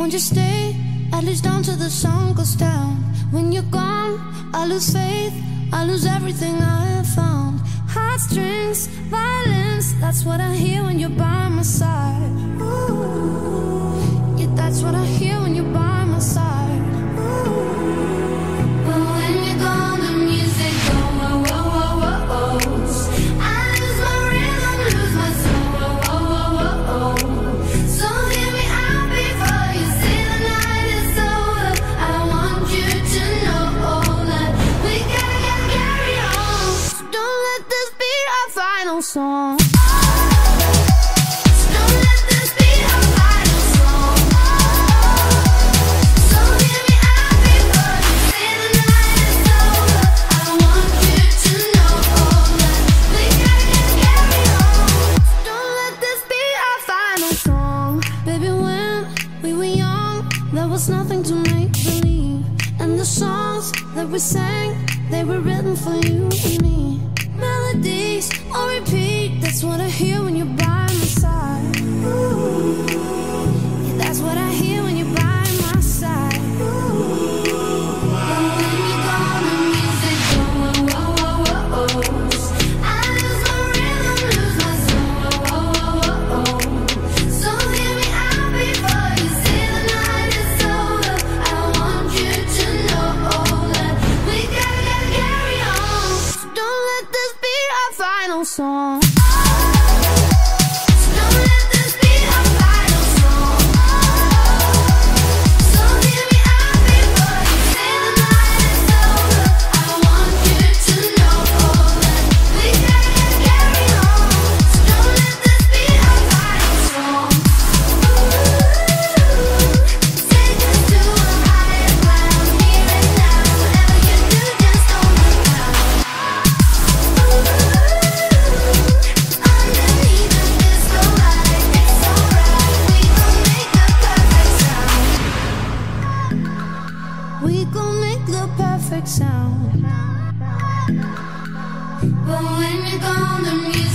Won't you stay, at least until the sun goes down? When you're gone, I lose faith, I lose everything I have found. Heartstrings, violence, that's what I hear when you're by my side. Ooh, yeah, that's what I hear when you're by my side. Ooh, but when you're gone, the music goes, whoa, whoa, whoa, whoa, whoa. I lose my rhythm, lose my soul, whoa, whoa, whoa, whoa, whoa. So hear me out before you say the night is over. I want you to know that we gotta carry on. So don't let this be our final song. Nothing to make believe, and the songs that we sang, they were written for you and me. Melodies on repeat, that's what I hear when you're by my side. Ooh, yeah, that's what I hear when you're by my side. Ooh, but when you're gone, the music goes, whoa, whoa, whoa, whoa. I lose my rhythm, lose my soul, whoa, whoa, whoa, whoa. So hear me out before you say the night is over. I want you to know that we gotta carry on. So don't let this be our final song. We gon' make the perfect sound. But when you're gone, the music